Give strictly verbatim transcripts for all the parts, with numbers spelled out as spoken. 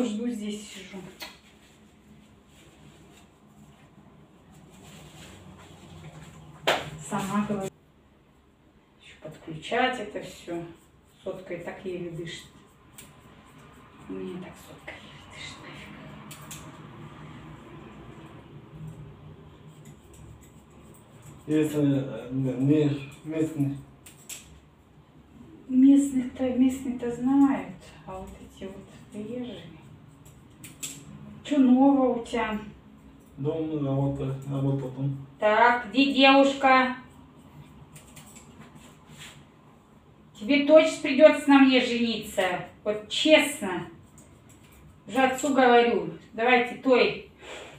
его жду, здесь сижу. Сама говорю. Еще подключать это все. Соткой так еле дышит. Мне так соткой еле дышит нафиг. Если не местный. Местных-то, местные-то знают, а вот эти вот приезжие. Что нового у тебя? Дом, работа, работа там. Так, где девушка? Тебе точно придется на мне жениться. Вот честно. Уже отцу говорю. Давайте той.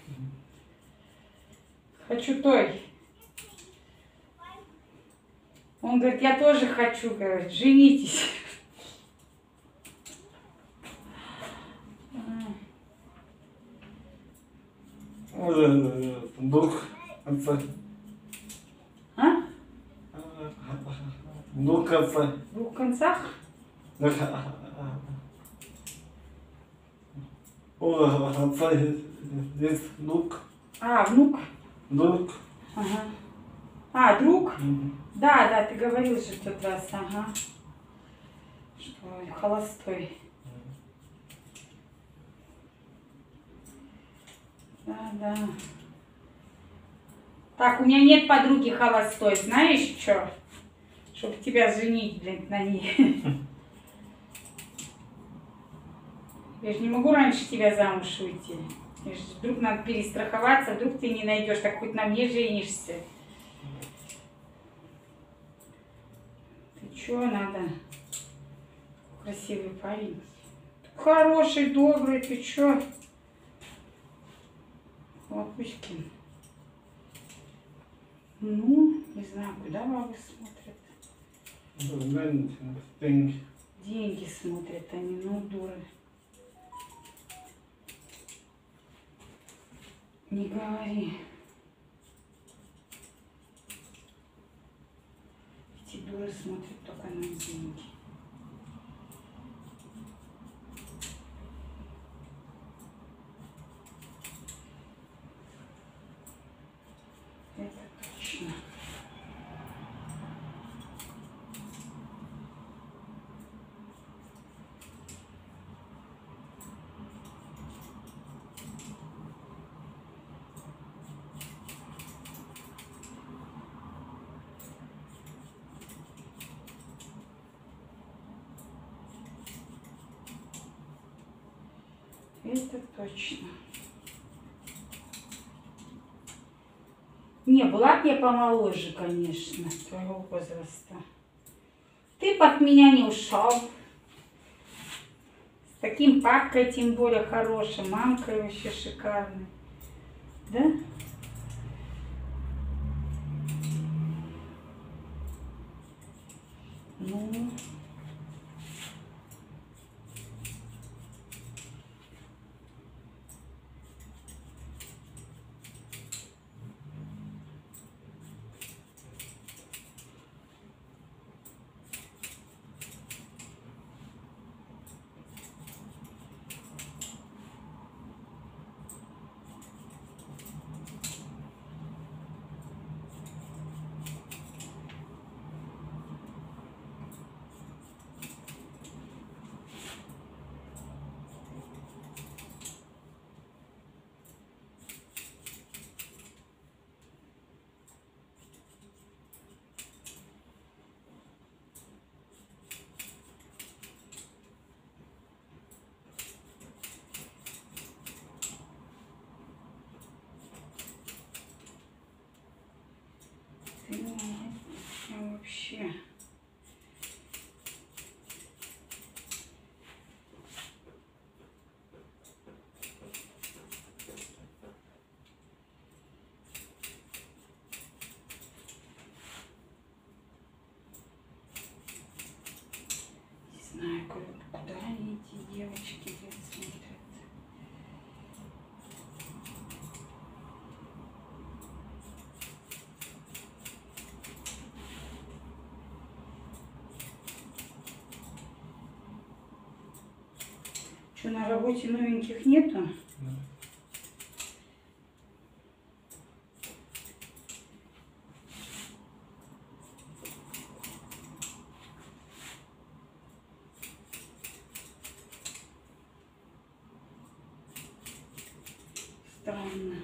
Хочу той. Он говорит, я тоже хочу, говорит, женитесь. Уже друг отца. А? Друг отца. В двух концах? У отца есть друг. А, внук. Друг. Ага. А, друг? Мгм. Да, да, ты говорил же в тот раз, ага. Что холостой. Да, да. Так, у меня нет подруги холостой, знаешь что? Чтобы тебя женить, блин, на ней. Я же не могу раньше тебя замуж выйти. Я же вдруг надо перестраховаться, вдруг ты не найдешь, так хоть на мне женишься. Ты чё надо? Красивый парень. Хороший, добрый, ты чё? Лапочкин. Ну, не знаю, куда бабы смотрят. Деньги. Деньги смотрят они, ну, дуры. Не говори. Эти дуры смотрят только на деньги. Это точно. Это точно. Не, была бы я помоложе, конечно, твоего возраста. Ты бы от меня не ушел. С таким папкой, тем более хорошим, мамкой вообще шикарной. Да? Ну... Что, на работе новеньких нету? Да. Странно.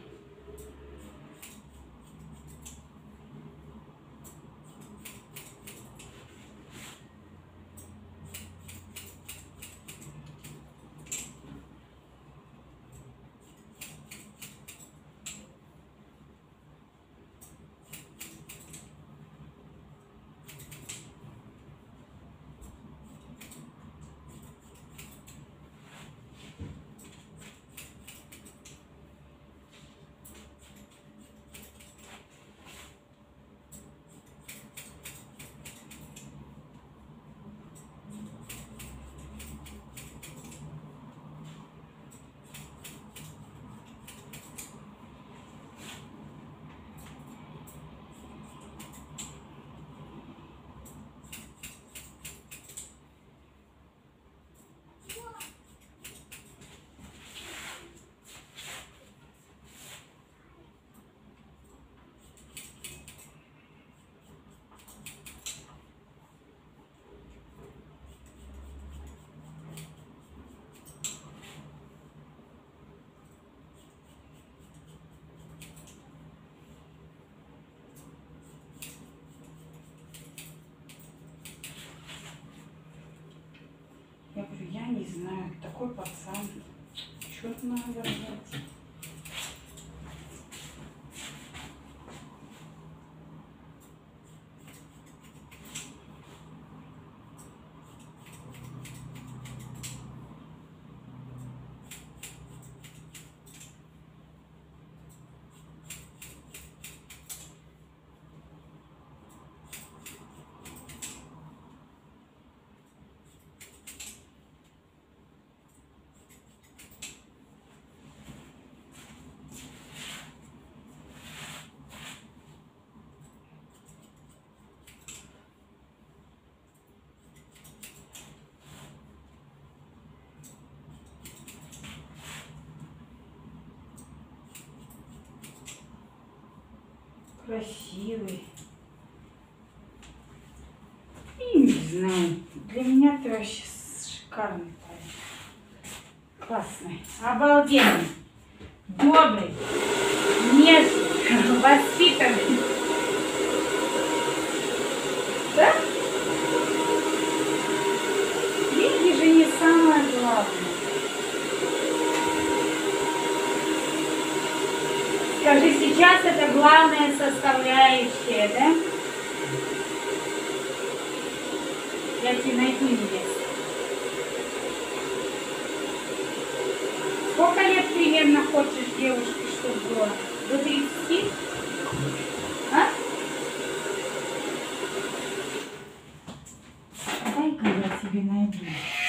Я говорю, я не знаю, такой пацан. Что-то надо брать. Красивый. И не знаю. Для меня ты вообще шикарный парень. Классный. Обалденный. Добрый. Нежный. Воспитанный. Да? Деньги же не самое главное. Скажи, сейчас это главная составляющая, да? Я тебе найду невесту. Сколько лет примерно хочешь девушке, чтобы было? До тридцати? А? Дай-ка я тебе найду.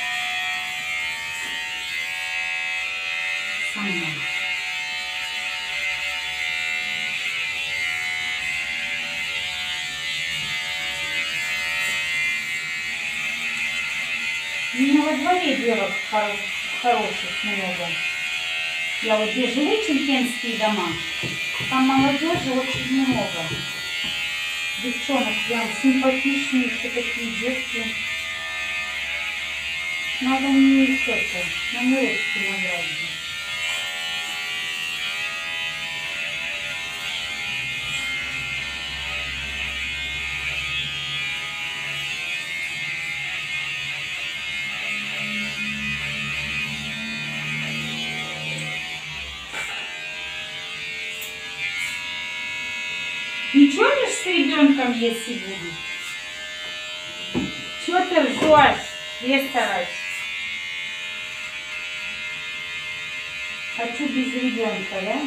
Сама. У меня во дворе девок хоро- хороших много. Я вот где живу, чемпионские дома, там молодежи очень много. Девчонок прям симпатичные, еще такие детки. Надо мне их это, номерочки набрать. Ничего лишь с ребенком, если будет? Чего ты ржешь, Вестович? Хочу без ребенка, да?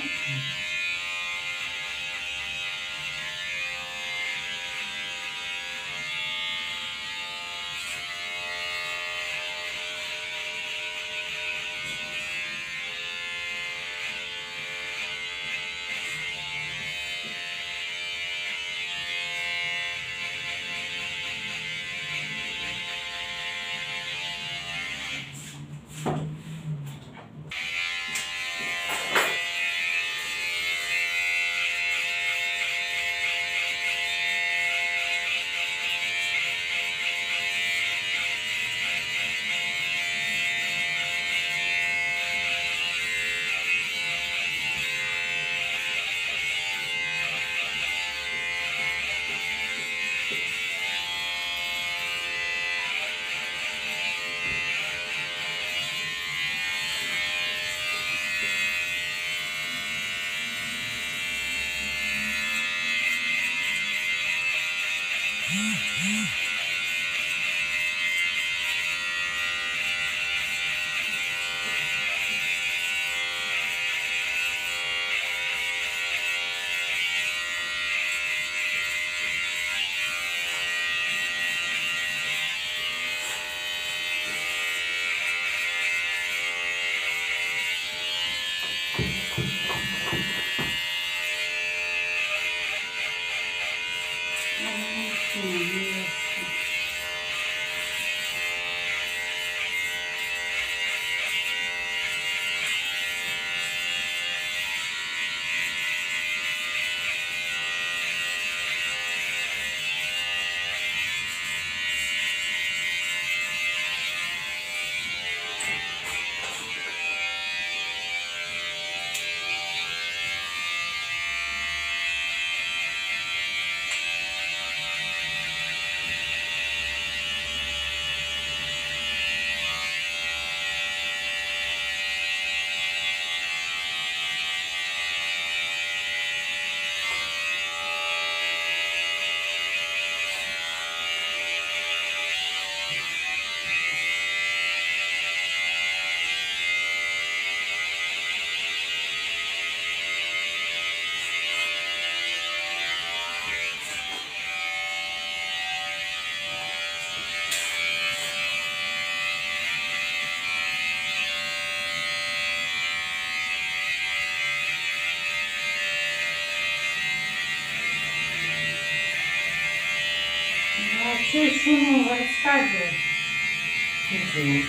А что еще нового рассказывать? Ничего.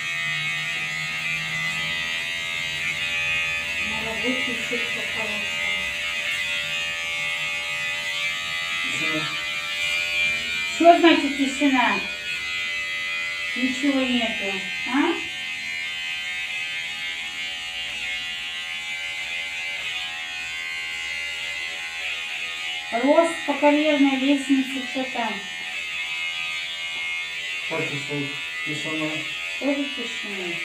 На работе еще все хорошего. Тишина. Что значит тишина? Ничего нету, а? Рост по карьерной лестнице, что там? Хочешь, что тишина. Тоже тишина.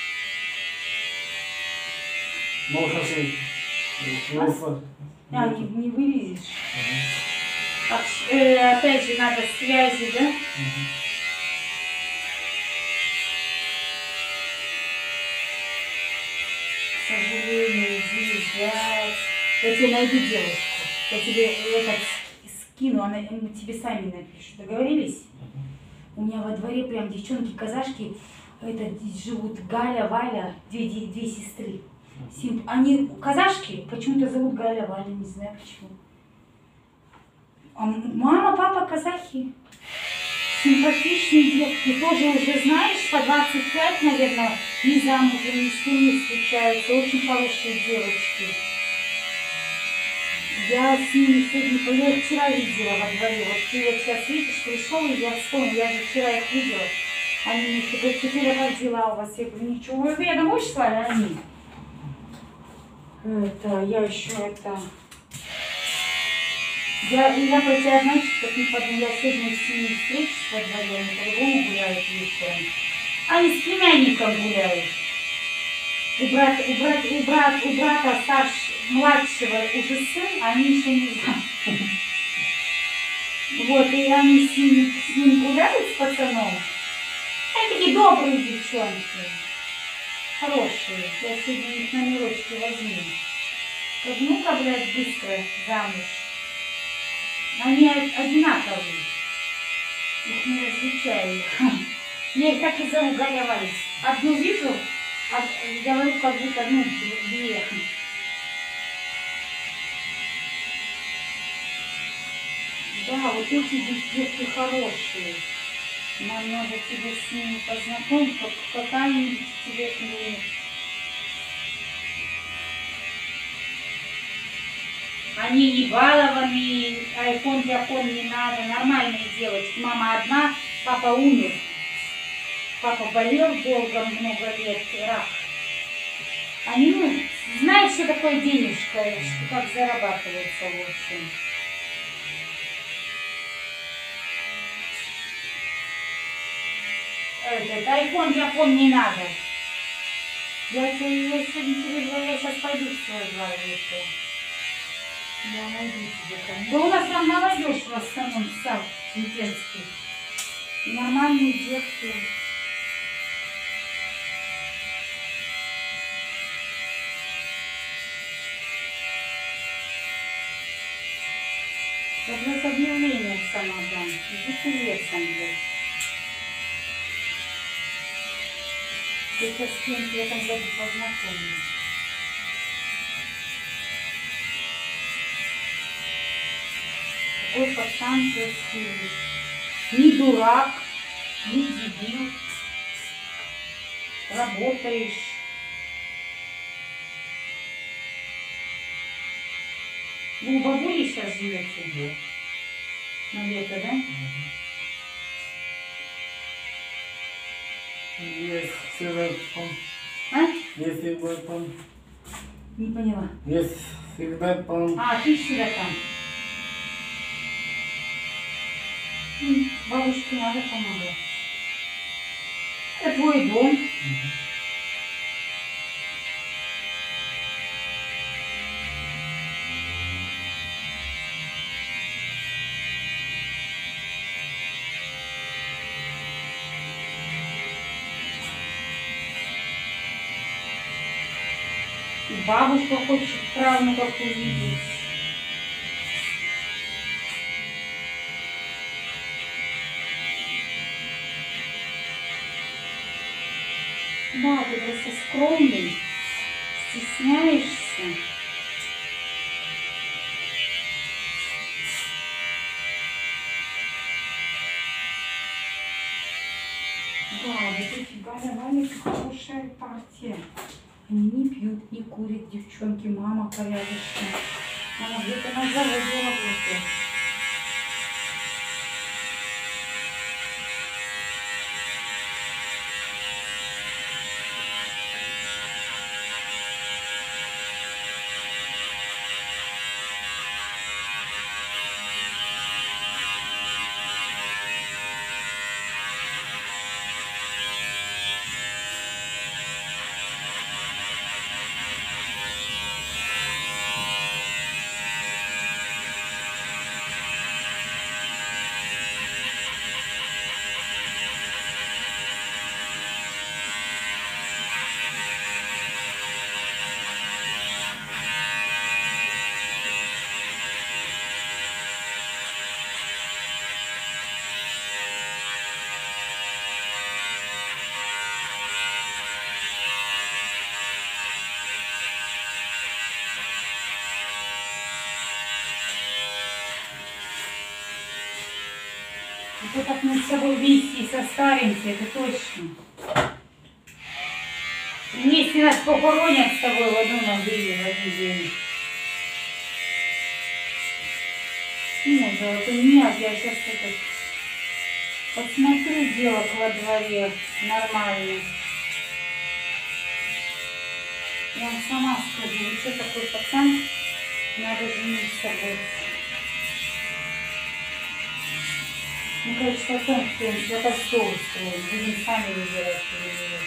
Можно сесть. Можно. А, не, не вылезешь. Так, э, опять же, надо связи, да? К сожалению, въезжать. Я тебе найду девушку. Я тебе этот скину, она м, тебе сами напишут. Договорились? У меня во дворе прям девчонки-казашки это, живут Галя, Валя, две, две, две сестры. Симп- Они казашки, почему-то зовут Галя, Валя, не знаю почему. А м- мама, папа казахи. Симпатичные девки, тоже уже знаешь, по двадцать пять, наверное, ни замужем, ни с кем не встречаются. Очень хорошие девочки. Я с ними сегодня, я их вчера видела во дворе. Вот ты вот сейчас видишь, пришел, и я вспомнила, я же вчера их видела. Они мне говорят, теперь как дела у вас? Я говорю, ничего, вы я домой шла, а они? Это, я еще это... Я, я про тебя, знаешь, как не подумала, я сегодня с ними встречусь во дворе, они по-другому гуляют вечером. Они с племянником гуляют. У брата, у брата, у брата, у брата старш, младшего уже сын, а они еще не знают. Вот, и они с ним, с ним гуляют, с пацаном. Они такие добрые девчонки. Хорошие. Я сегодня их номерочки возьму. Как, ну-ка, блядь, быстро замуж. Они одинаковые. Их не различаю. Я их так и зову Галя Валя. Одну вижу, а говорю, как будто, ну, две. Да, вот эти девки хорошие. Нам надо тебе с ними познакомить, как какая-нибудь тебе к ним. Они не балованные, айфон, диапон не надо, нормальные девочки. Мама одна, папа умер. Папа болел долго, много лет, рак. Они, ну, знают, что такое денежка, что как зарабатывается, в общем. Этот айфон, диапон не надо. Я, я сегодня тебе говорю, я сейчас пойду в свой двор. Я найду тебе там. Да у нас там молодежь в основном вся Чемпенский. Нормальные девки. Я сейчас объявление сама дам. Иди ты лесом, блядь. Я сейчас с кем-то в этом году познакомлюсь. Такой пацан красивый. Не дурак, не дебил. Работаешь. Вы у бабули сейчас живете? Да. На лето, да? Есть сигаретом. А? Есть сигаретом. Не поняла. Есть сигаретом. А, ты всегда там. М, Бабушке надо помогать. Это твой дом. И бабушка хочет правнуков увидеть. Да, ты просто скромный, стесняешься. Да, вот эти Галя, Валя, это хорошая партия. Они не пьют, не курят, девчонки, мама порядочная. Мама где-то на заводе работает. Вот так мы с собой вместе состаримся, это точно. Вместе нас похоронят с тобой в одну могилу в один день. Ну, золотой, нет, я сейчас это посмотрю девок во дворе нормально. Я вам сама скажу, вы что такой пацан, надо жениться будет. Ну, короче, потом кто-нибудь за костел устроим, будем сами выбирать, перебирать.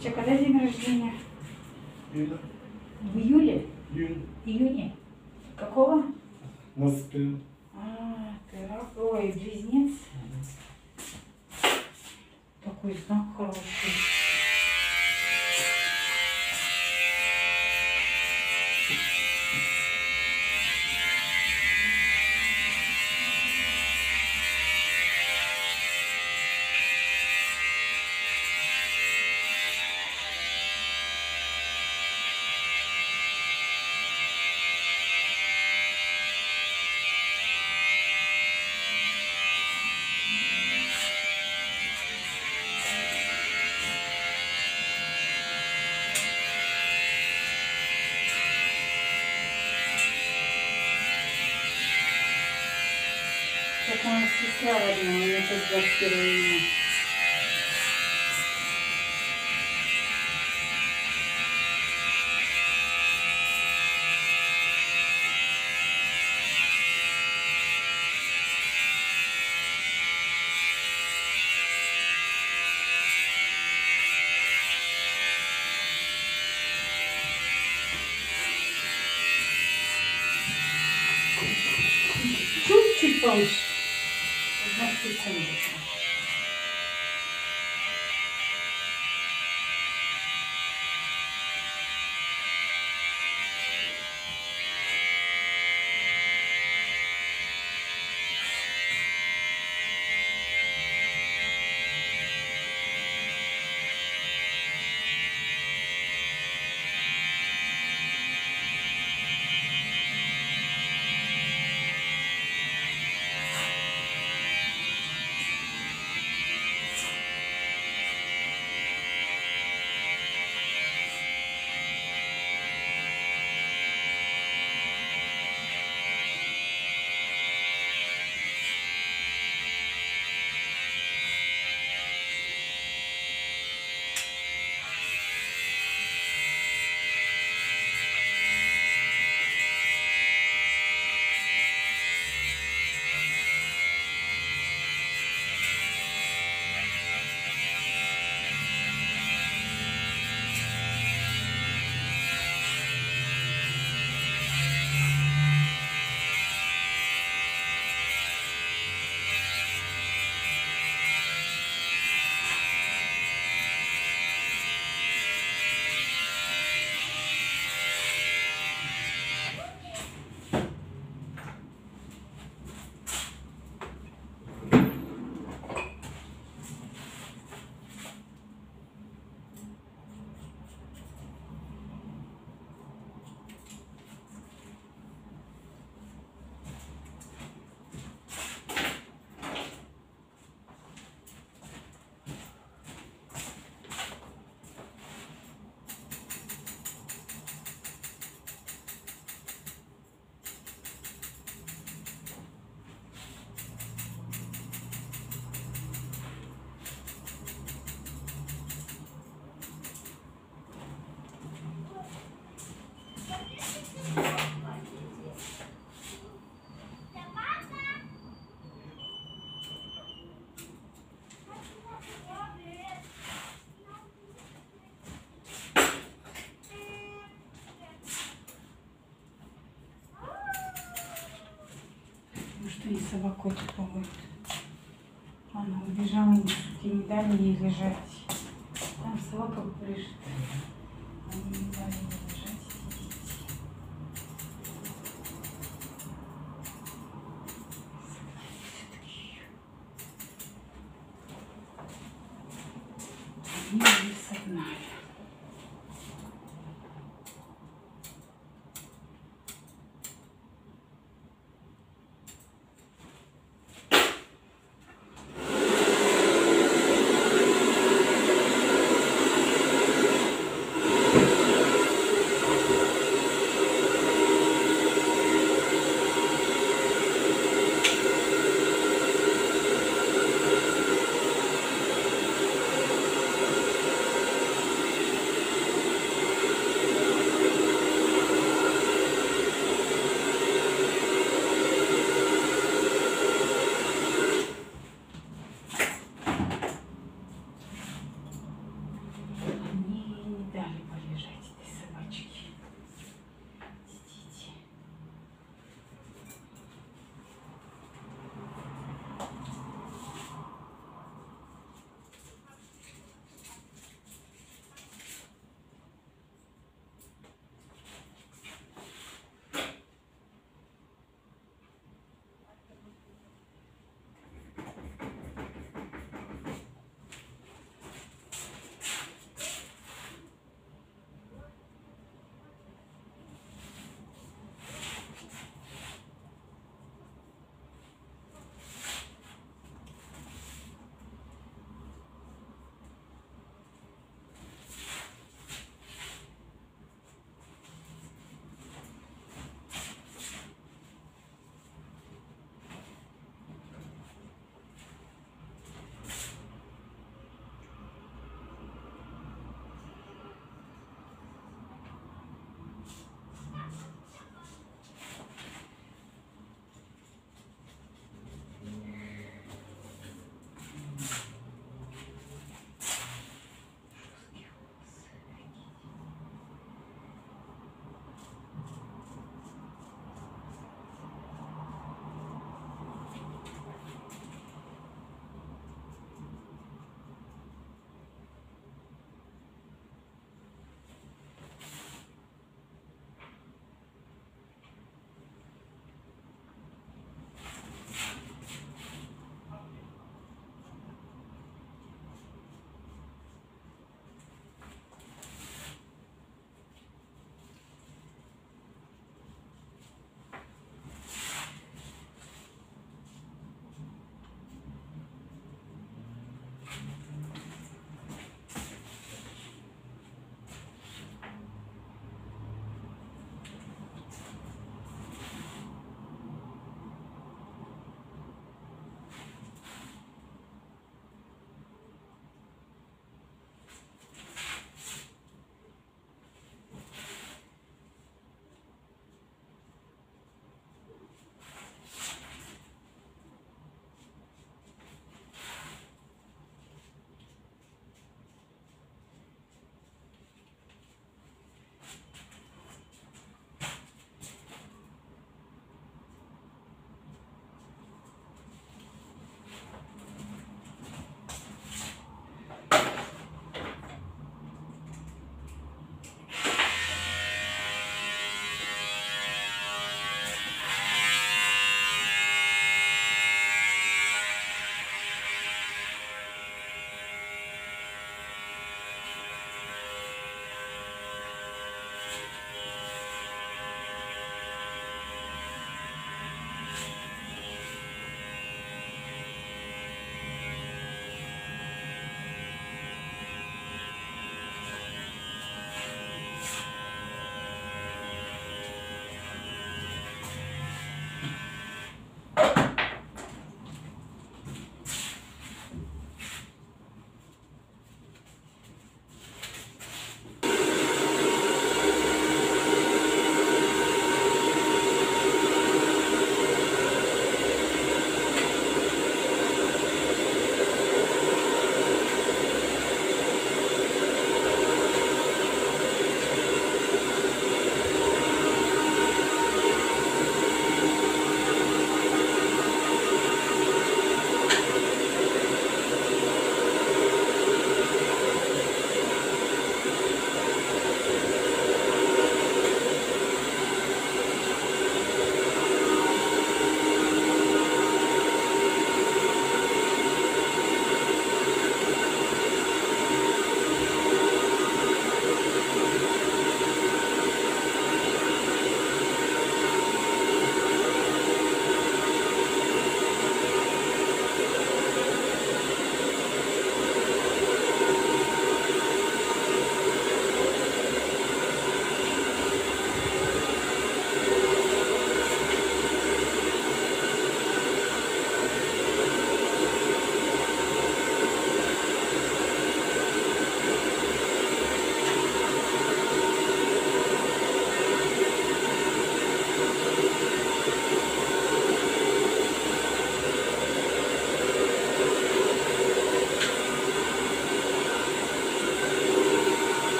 тебя когда день рождения? Июля. В июле? Июнь. Июне? Какого? Москве. А, ты рак. Ой, близнец. Такой знак хороший. Как моя сестра родная, у нее тоже двадцать первого июня. Чуть-чуть повыше. Одна секундочку. Что и собакотик помыть. Она убежала, и не дали ей лежать. Там собака лежит. Они не дали ей лежать. Они ее согнали.